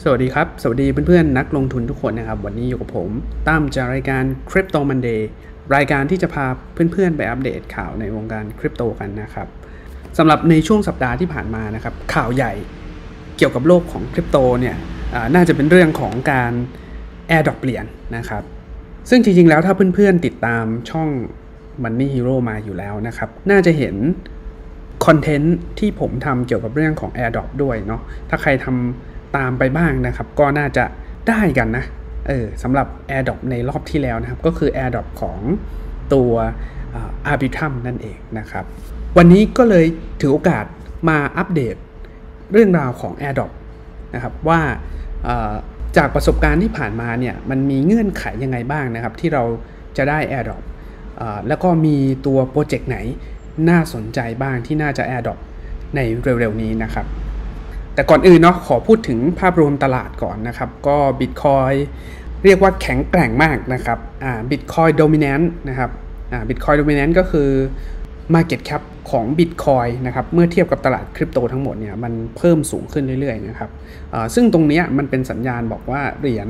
สวัสดีครับสวัสดีเพื่อนๆนักลงทุนทุกคนนะครับวันนี้อยู่กับผมตั้มจากรายการ Crypto Monday รายการที่จะพาเพื่อนๆไปอัปเดตข่าวในวงการคริปโตกันนะครับสำหรับในช่วงสัปดาห์ที่ผ่านมานะครับข่าวใหญ่เกี่ยวกับโลกของคริปโตเนี่ยน่าจะเป็นเรื่องของการ Airdrop เหรียญนะครับซึ่งจริงๆแล้วถ้าเพื่อนๆติดตามช่อง Money Hero มาอยู่แล้วนะครับน่าจะเห็นคอนเทนต์ที่ผมทำเกี่ยวกับเรื่องของ Airdrop ด้วยเนาะถ้าใครทำตามไปบ้างนะครับก็น่าจะได้กันนะสำหรับ Airdrop ในรอบที่แล้วนะครับก็คือ Airdrop ของตัว Arbitrum นั่นเองนะครับวันนี้ก็เลยถือโอกาสมาอัปเดตเรื่องราวของ Airdrop นะครับว่าจากประสบการณ์ที่ผ่านมาเนี่ยมันมีเงื่อนไขยังไงบ้างนะครับที่เราจะได้ Airdrop แล้วก็มีตัวโปรเจกต์ไหนน่าสนใจบ้างที่น่าจะ Airdrop ในเร็วๆนี้นะครับแต่ก่อนอื่นเนาะขอพูดถึงภาพรวมตลาดก่อนนะครับก็ Bitcoin เรียกว่าแข็งแกร่งมากนะครับBitcoin Dominant นะครับBitcoin Dominant ก็คือ Market Cap ของ Bitcoin นะครับเมื่อเทียบกับตลาดคริปโตทั้งหมดเนี่ยมันเพิ่มสูงขึ้นเรื่อยๆนะครับซึ่งตรงนี้มันเป็นสัญญาณบอกว่าเหรียญ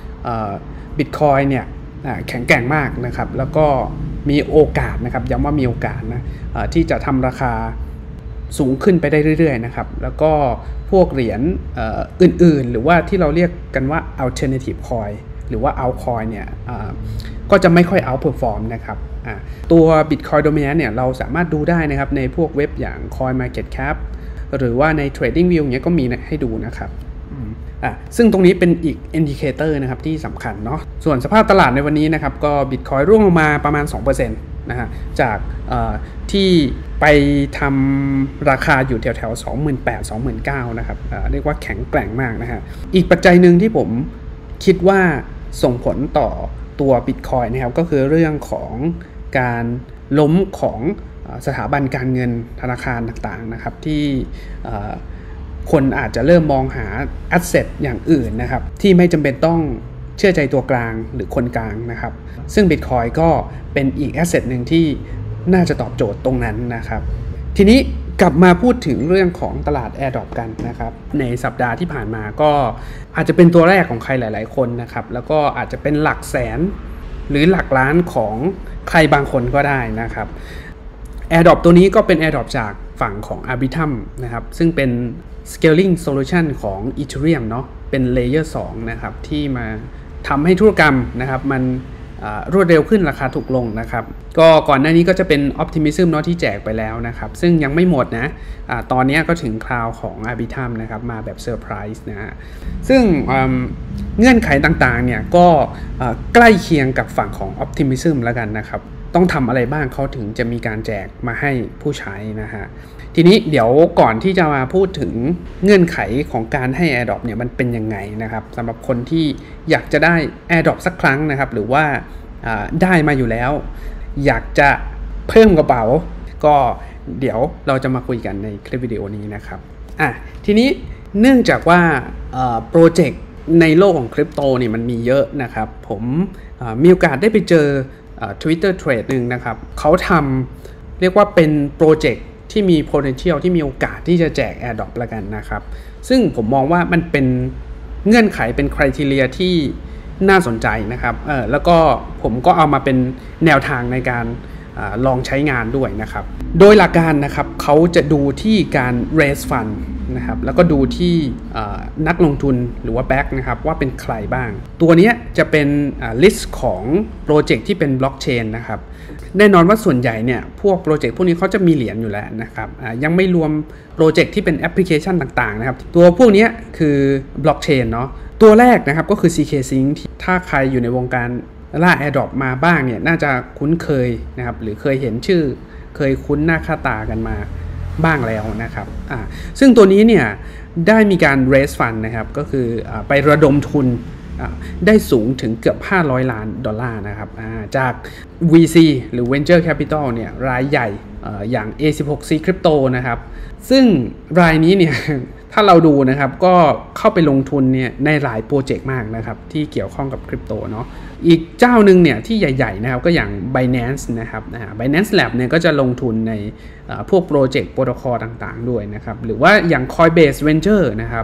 Bitcoin เนี่ยแข็งแกร่งมากนะครับแล้วก็มีโอกาสนะครับย้ำว่ามีโอกาสนะที่จะทำราคาสูงขึ้นไปได้เรื่อยๆนะครับแล้วก็พวกเหรียญอื่นๆหรือว่าที่เราเรียกกันว่า alternative coin หรือว่า altcoin เนี่ยก็จะไม่ค่อย outperform นะครับตัว Bitcoin Dominant เนี่ยเราสามารถดูได้นะครับในพวกเว็บอย่าง CoinMarketCap หรือว่าใน TradingView เนี่ยก็มีให้ดูนะครับซึ่งตรงนี้เป็นอีก indicator นะครับที่สำคัญเนาะส่วนสภาพตลาดในวันนี้นะครับก็ Bitcoin ร่วงลงมาประมาณ 2% นะฮะจากที่ไปทำราคาอยู่แถวๆ 28,000-29,000 นะครับเรียกว่าแข็งแกร่งมากนะฮะอีกปัจจัยหนึ่งที่ผมคิดว่าส่งผลต่อตัว Bitcoin นะครับก็คือเรื่องของการล้มของสถาบันการเงินธนาคารต่างๆนะครับที่คนอาจจะเริ่มมองหา asset อย่างอื่นนะครับที่ไม่จำเป็นต้องเชื่อใจตัวกลางหรือคนกลางนะครับซึ่ง Bitcoin ก็เป็นอีก asset หนึ่งที่น่าจะตอบโจทย์ตรงนั้นนะครับทีนี้กลับมาพูดถึงเรื่องของตลาด Airdrop กันนะครับในสัปดาห์ที่ผ่านมาก็อาจจะเป็นตัวแรกของใครหลายๆคนนะครับแล้วก็อาจจะเป็นหลักแสนหรือหลักล้านของใครบางคนก็ได้นะครับ Airdrop ตัวนี้ก็เป็น Airdrop จากฝั่งของ Arbitrum นะครับซึ่งเป็น Scaling Solution ของ Ethereum เนาะเป็น Layer 2 นะครับที่มาทำให้ธุรกรรมนะครับมันรวดเร็วขึ้นราคาถูกลงนะครับก็ก่อนหน้านี้ก็จะเป็น Optimism เนาะที่แจกไปแล้วนะครับซึ่งยังไม่หมดนะตอนนี้ก็ถึงคราวของ Arbitrum นะครับมาแบบเซอร์ไพรส์นะฮะซึ่งเงื่อนไขต่างๆเนี่ยก็ใกล้เคียงกับฝั่งของ Optimism แล้วกันนะครับต้องทำอะไรบ้างเขาถึงจะมีการแจกมาให้ผู้ใช้นะฮะทีนี้เดี๋ยวก่อนที่จะมาพูดถึงเงื่อนไขของการให้ Airdrop เนี่ยมันเป็นยังไงนะครับสำหรับคนที่อยากจะได้ Airdrop สักครั้งนะครับหรือว่าได้มาอยู่แล้วอยากจะเพิ่มกระเป๋าก็เดี๋ยวเราจะมาคุยกันในคลิปวิดีโอนี้นะครับทีนี้เนื่องจากว่าโปรเจกต์ในโลกของคริปโตนี่มันมีเยอะนะครับผมมีโอกาสได้ไปเจอTwitter Trade หนึ่งนะครับเขาทำเรียกว่าเป็นโปรเจกต์ที่มี potential ที่มีโอกาสที่จะแจก Airdrop ละกันนะครับซึ่งผมมองว่ามันเป็นเงื่อนไขเป็น criteria ที่น่าสนใจนะครับแล้วก็ผมก็เอามาเป็นแนวทางในการลองใช้งานด้วยนะครับโดยหลักการนะครับเขาจะดูที่การ raise fund นะครับแล้วก็ดูที่นักลงทุนหรือว่า back นะครับว่าเป็นใครบ้างตัวนี้จะเป็นlist ของโปรเจกต์ที่เป็น blockchain นะครับแน่นอนว่าส่วนใหญ่เนี่ยพวกโปรเจกต์พวกนี้เขาจะมีเหรียญอยู่แล้วนะครับยังไม่รวมโปรเจกต์ที่เป็นแอปพลิเคชันต่างๆนะครับตัวพวกนี้คือ blockchain เนาะตัวแรกนะครับก็คือ CK Sync ถ้าใครอยู่ในวงการล่า Airdrop มาบ้างเนี่ยน่าจะคุ้นเคยนะครับหรือเคยเห็นชื่อเคยคุ้นหน้าค่าตากันมาบ้างแล้วนะครับซึ่งตัวนี้เนี่ยได้มีการ raise fund นะครับก็คือไประดมทุนได้สูงถึงเกือบ$500 ล้านนะครับจาก VC หรือ Venture Capital เนี่ยรายใหญ่อย่าง A16C Crypto นะครับซึ่งรายนี้เนี่ยถ้าเราดูนะครับก็เข้าไปลงทุนเนี่ยในหลายโปรเจกต์มากนะครับที่เกี่ยวข้องกับคริปโตเนาะอีกเจ้าหนึ่งเนี่ยที่ใหญ่ๆนะครับก็อย่าง Binance นะครับ Binance Lab เนี่ยก็จะลงทุนในพวกโปรเจกต์โปรโตคอลต่างๆด้วยนะครับหรือว่าอย่าง Coinbase Venture นะครับ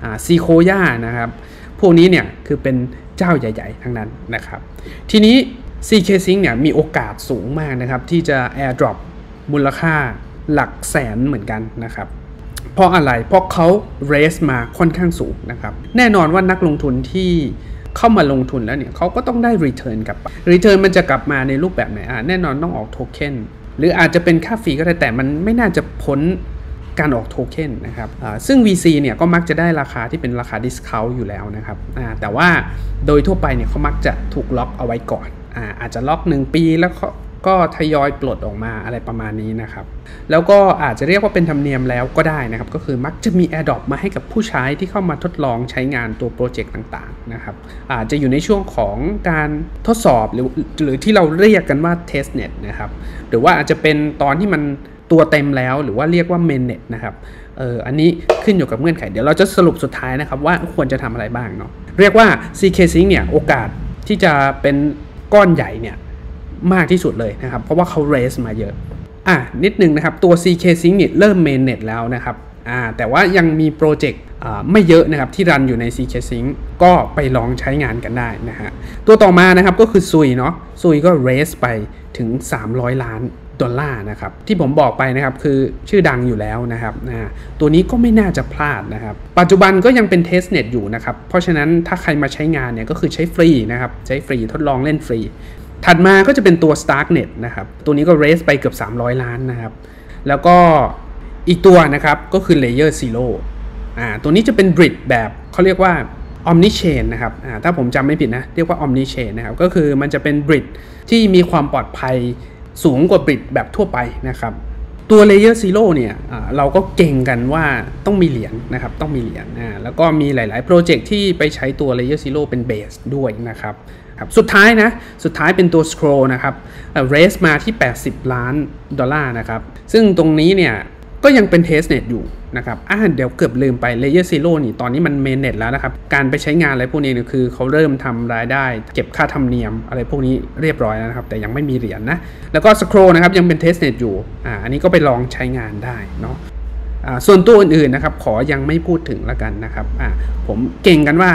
ซีโคย่านะครับพวกนี้เนี่ยคือเป็นเจ้าใหญ่ๆทั้งนั้นนะครับทีนี้ CK Sync เนี่ยมีโอกาสสูงมากนะครับที่จะ airdrop มูลค่าหลักแสนเหมือนกันนะครับเพราะอะไรเพราะเขา raise มาค่อนข้างสูงนะครับแน่นอนว่านักลงทุนที่เข้ามาลงทุนแล้วเนี่ยเขาก็ต้องได้ return กลับไป return มันจะกลับมาในรูปแบบไหนแน่นอนต้องออกโทเค็นหรืออาจจะเป็นค่าฟรีก็ได้แต่มันไม่น่าจะพ้นการออกโทเค็นนะครับซึ่ง VC เนี่ยก็มักจะได้ราคาที่เป็นราคา discount อยู่แล้วนะครับแต่ว่าโดยทั่วไปเนี่ยเขามักจะถูกล็อกเอาไว้ก่อนอาจจะล็อก1 ปีแล้วก็ทยอยปลดออกมาอะไรประมาณนี้นะครับแล้วก็อาจจะเรียกว่าเป็นธรรมเนียมแล้วก็ได้นะครับก็คือมักจะมี AirDrop มาให้กับผู้ใช้ที่เข้ามาทดลองใช้งานตัวโปรเจกต์ต่างๆนะครับอาจจะอยู่ในช่วงของการทดสอบหรือที่เราเรียกกันว่า Testnet นะครับหรือว่าอาจจะเป็นตอนที่มันตัวเต็มแล้วหรือว่าเรียกว่า Mainnet นะครับอันนี้ขึ้นอยู่กับเงื่อนไขเดี๋ยวเราจะสรุปสุดท้ายนะครับว่าควรจะทำอะไรบ้างเนาะเรียกว่า CK Sync เนี่ยโอกาสที่จะเป็นก้อนใหญ่เนี่ยมากที่สุดเลยนะครับเพราะว่าเขา raise มาเยอะนิดนึงนะครับตัว CK Sync เนี่ยเริ่ม mainnet แล้วนะครับแต่ว่ายังมีโปรเจกต์ไม่เยอะนะครับที่รันอยู่ใน CK Sync ก็ไปลองใช้งานกันได้นะฮะตัวต่อมานะครับก็คือซุยเนาะซุยก็ raise ไปถึง$300 ล้านนะครับที่ผมบอกไปนะครับคือชื่อดังอยู่แล้วนะครับตัวนี้ก็ไม่น่าจะพลาดนะครับปัจจุบันก็ยังเป็น testnet อยู่นะครับเพราะฉะนั้นถ้าใครมาใช้งานเนี่ยก็คือใช้ฟรีนะครับใช้ฟรีทดลองเล่นฟรีถัดมาก็จะเป็นตัว Starknet นะครับตัวนี้ก็ raise ไปเกือบ$300 ล้านนะครับแล้วก็อีกตัวนะครับก็คือ Layer Zeroตัวนี้จะเป็น bridge แบบเขาเรียกว่า Omni Chain นะครับถ้าผมจำไม่ผิดนะเรียกว่า Omni Chain นะครับก็คือมันจะเป็น bridge ที่มีความปลอดภัยสูงกว่า bridge แบบทั่วไปนะครับตัว Layer Zero เนี่ยเราก็เก่งกันว่าต้องมีเหรียญนะครับต้องมีเหรียญแล้วก็มีหลายๆโปรเจกต์ที่ไปใช้ตัว Layer Zero เป็น base ด้วยนะครับสุดท้ายเป็นตัว Scroll นะครับraise มาที่$80 ล้านนะครับซึ่งตรงนี้เนี่ยก็ยังเป็น testnet อยู่นะครับเดี๋ยวเกือบลืมไป Layer Zero นี่ตอนนี้มัน mainnet แล้วนะครับการไปใช้งานอะไรพวกนี้เนี่ยคือเขาเริ่มทำรายได้เก็บค่าธรรมเนียมอะไรพวกนี้เรียบร้อยแล้วนะครับแต่ยังไม่มีเหรียญนะแล้วก็ Scroll นะครับยังเป็น testnet อยู่อันนี้ก็ไปลองใช้งานได้เนาะส่วนตัวอื่นๆนะครับขอยังไม่พูดถึงแล้วกันนะครับผมเก่งกันว่า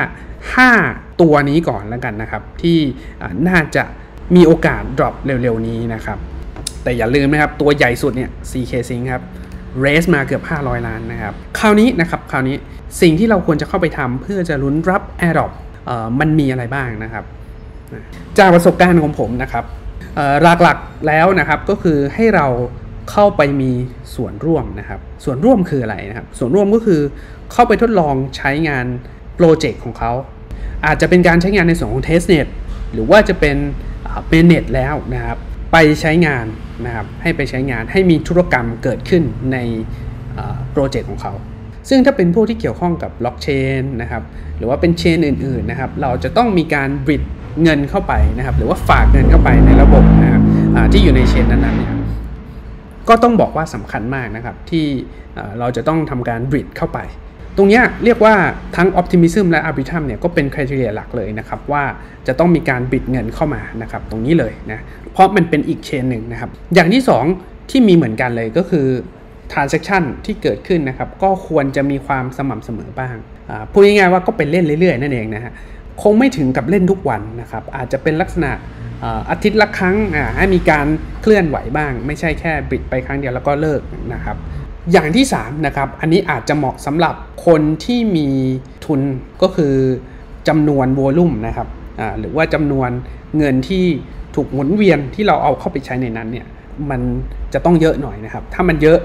5ตัวนี้ก่อนแล้วกันนะครับที่น่าจะมีโอกาส drop เร็วๆนี้นะครับแต่อย่าลืมนะครับตัวใหญ่สุดเนี่ย CK Sync ครับ raise มาเกือบ$500 ล้านนะครับคราวนี้สิ่งที่เราควรจะเข้าไปทำเพื่อจะลุ้นรับ AirDrop มันมีอะไรบ้างนะครับจากประสบการณ์ของผมนะครับหลักๆแล้วนะครับก็คือให้เราเข้าไปมีส่วนร่วมนะครับส่วนร่วมคืออะไรนะครับส่วนร่วมก็คือเข้าไปทดลองใช้งานโปรเจกต์ของเขาอาจจะเป็นการใช้งานในส่วนของ testnet หรือว่าจะเป็นmainnet แล้วนะครับไปใช้งานนะครับให้ไปใช้งานให้มีธุรกรรมเกิดขึ้นในโปรเจกต์ของเขาซึ่งถ้าเป็นพวกที่เกี่ยวข้องกับบล็อกเชนนะครับหรือว่าเป็นเชนอื่นๆนะครับเราจะต้องมีการบริดเงินเข้าไปนะครับหรือว่าฝากเงินเข้าไปในระบบนะครับที่อยู่ในเชนนั้นๆเนี่ยก็ต้องบอกว่าสำคัญมากนะครับที่เราจะต้องทำการบริดเข้าไปตรงนี้เรียกว่าทั้ง Optimism และ Arbitrum เนี่ยก็เป็น criteria หลักเลยนะครับว่าจะต้องมีการบิดเงินเข้ามานะครับตรงนี้เลยนะเพราะมันเป็นอีกเชนหนึ่งนะครับอย่างที่2ที่มีเหมือนกันเลยก็คือ transaction ที่เกิดขึ้นนะครับก็ควรจะมีความสม่ำเสมอบ้างพูดง่ายๆว่าก็เป็นเล่นเรื่อยๆนั่นเองนะฮะคงไม่ถึงกับเล่นทุกวันนะครับอาจจะเป็นลักษณะอาทิตย์ละครั้งให้มีการเคลื่อนไหวบ้างไม่ใช่แค่บิดไปครั้งเดียวแล้วก็เลิกนะครับอย่างที่3นะครับอันนี้อาจจะเหมาะสำหรับคนที่มีทุนก็คือจำนวนวอลุ่มนะครับหรือว่าจำนวนเงินที่ถูกหมุนเวียนที่เราเอาเข้าไปใช้ในนั้นเนี่ยมันจะต้องเยอะหน่อยนะครับถ้ามันเยอะ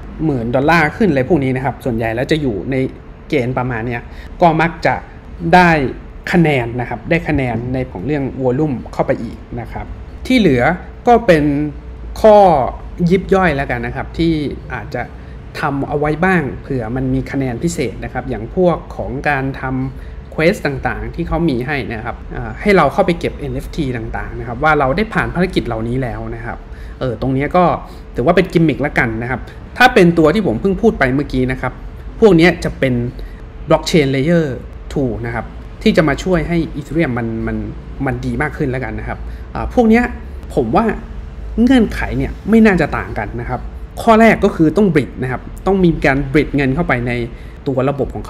$10,000ขึ้นอะไรพวกนี้นะครับส่วนใหญ่แล้วจะอยู่ในเกณฑ์ประมาณนี้ก็มักจะได้คะแนนนะครับได้คะแนนในของเรื่องวอลุ่มเข้าไปอีกนะครับที่เหลือก็เป็นข้อยิบย่อยแล้วกันนะครับที่อาจจะทำเอาไว้บ้างเผื่อมันมีคะแนนพิเศษนะครับอย่างพวกของการทำเควสต่างๆที่เขามีให้นะครับให้เราเข้าไปเก็บ NFT ต่างๆนะครับว่าเราได้ผ่านภารกิจเหล่านี้แล้วนะครับตรงนี้ก็ถือว่าเป็นกิมมิคละกันนะครับถ้าเป็นตัวที่ผมเพิ่งพูดไปเมื่อกี้นะครับพวกนี้จะเป็น Blockchain Layer 2 นะครับที่จะมาช่วยให้ Ethereum มันดีมากขึ้นแล้วกันนะครับพวกนี้ผมว่าเงื่อนไขเนี่ยไม่น่าจะต่างกันนะครับข้อแรกก็คือต้องบริดนะครับต้องมีการบริดเงินเข้าไปในตัวระบบของเขา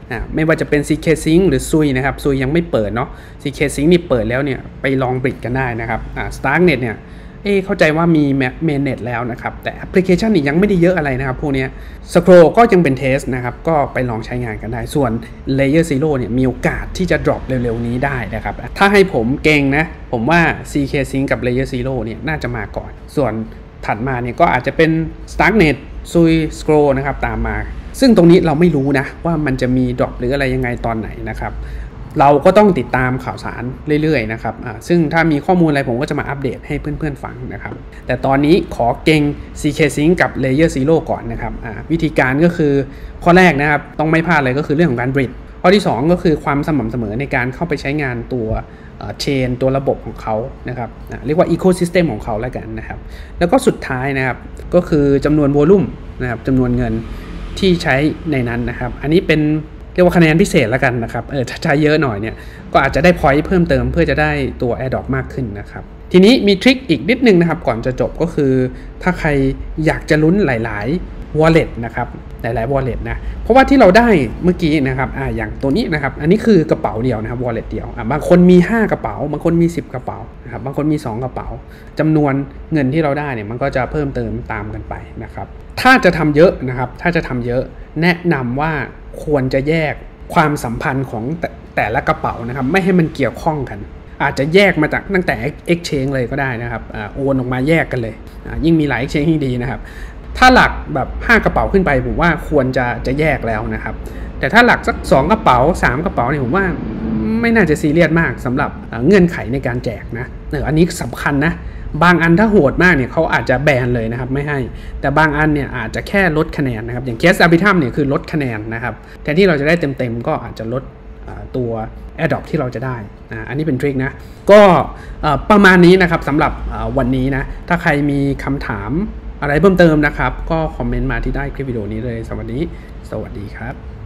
ไม่ว่าจะเป็น CK Sync หรือซุยนะครับซุยยังไม่เปิดเนาะ CK Sync นี่เปิดแล้วเนี่ยไปลองบริดกันได้นะครับStarknet เนี่ยเข้าใจว่ามี Mainnet แล้วนะครับแต่แอปพลิเคชันนี่ยังไม่ได้เยอะอะไรนะครับพวกนี้ Scroll ก็ยังเป็นเทสนะครับก็ไปลองใช้งานกันได้ส่วน Layer Zero เนี่ยมีโอกาสที่จะ drop เร็วๆนี้ได้นะครับถ้าให้ผมเก่งนะผมว่า CK Sync กับ Layer Zero เนี่ยน่าจะมาก่อนส่วนถัดมาเนี่ยก็อาจจะเป็น Starknet ซุย Scroll นะครับตามมาซึ่งตรงนี้เราไม่รู้นะว่ามันจะมี drop หรืออะไรยังไงตอนไหนนะครับเราก็ต้องติดตามข่าวสารเรื่อยๆนะครับซึ่งถ้ามีข้อมูลอะไรผมก็จะมาอัปเดตให้เพื่อนๆฟังนะครับแต่ตอนนี้ขอเก่ง CK Sync กับ Layer Zero ก่อนนะครับวิธีการก็คือข้อแรกนะครับต้องไม่พลาดเลยก็คือเรื่องของการ bridge ข้อที่2ก็คือความสม่ำเสมอในการเข้าไปใช้งานตัวเชนตัวระบบของเขานะครับเรียกว่า Ecosystem ของเขาแล้วกันนะครับแล้วก็สุดท้ายนะครับก็คือจำนวนโวลุ่มนะครับจำนวนเงินที่ใช้ในนั้นนะครับอันนี้เป็นเรียกว่าคะแนนพิเศษแล้วกันนะครับถ้าใช้เยอะหน่อยเนี่ยก็อาจจะได้ point เพิ่มเติมเพื่อจะได้ตัว AirDrop มากขึ้นนะครับทีนี้มีทริคอีกนิดนึงนะครับก่อนจะจบก็คือถ้าใครอยากจะลุ้นหลายๆ wallet นะครับหลายๆ wallet นะเพราะว่าที่เราได้เมื่อกี้นะครับอย่างตัวนี้นะครับอันนี้คือกระเป๋าเดียวนะครับ wallet เดียวบางคนมี5กระเป๋าบางคนมี10กระเป๋านะครับบางคนมี2กระเป๋าจำนวนเงินที่เราได้เนี่ยมันก็จะเพิ่มเติมตามกันไปนะครับถ้าจะทำเยอะนะครับถ้าจะทำเยอะแนะนำว่าควรจะแยกความสัมพันธ์ของแต่ละกระเป๋านะครับไม่ให้มันเกี่ยวข้องกันอาจจะแยกมาจากตั้งแต่ exchange เลยก็ได้นะครับโอนออกมาแยกกันเลยยิ่งมีหลาย exchange ยิ่งดีนะครับถ้าหลักแบบ5กระเป๋าขึ้นไปผมว่าควรจะแยกแล้วนะครับแต่ถ้าหลักสัก2กระเป๋า3กระเป๋าเนี่ยผมว่าไม่น่าจะซีเรียสมากสำหรับเงื่อนไขในการแจกนะอันนี้สำคัญนะบางอันถ้าโหดมากเนี่ยเขาอาจจะแบนเลยนะครับไม่ให้แต่บางอันเนี่ยอาจจะแค่ลดคะแนนนะครับอย่างเคส Arbitrum เนี่ยคือลดคะแนนนะครับแทนที่เราจะได้เต็มก็อาจจะลดตัว AirDrop ที่เราจะได้อันนี้เป็นทริคนะก็ประมาณนี้นะครับสำหรับวันนี้นะถ้าใครมีคำถามอะไรเพิ่มเติมนะครับก็คอมเมนต์มาที่ใต้คลิปวิดีโอนี้เลยสวัสดีครับ